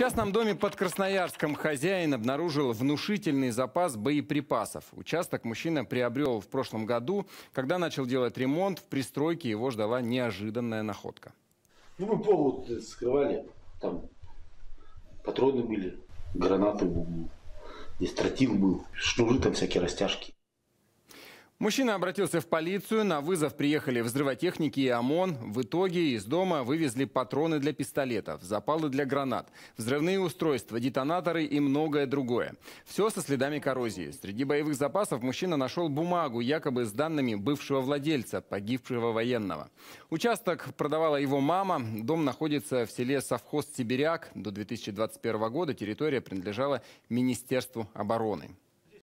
частном доме под Красноярском хозяин обнаружил внушительный запас боеприпасов. Участок мужчина приобрел в прошлом году. Когда начал делать ремонт, в пристройке его ждала неожиданная находка. Мы пол скрывали, там патроны были, гранаты были, здесь тротил был, шнуры там всякие, растяжки. Мужчина обратился в полицию, на вызов приехали взрывотехники и ОМОН. В итоге из дома вывезли патроны для пистолетов, запалы для гранат, взрывные устройства, детонаторы и многое другое. Все со следами коррозии. Среди боевых запасов мужчина нашел бумагу, якобы с данными бывшего владельца, погибшего военного. Участок продавала его мама. Дом находится в селе Совхоз Сибиряк. До 2021 года территория принадлежала Министерству обороны.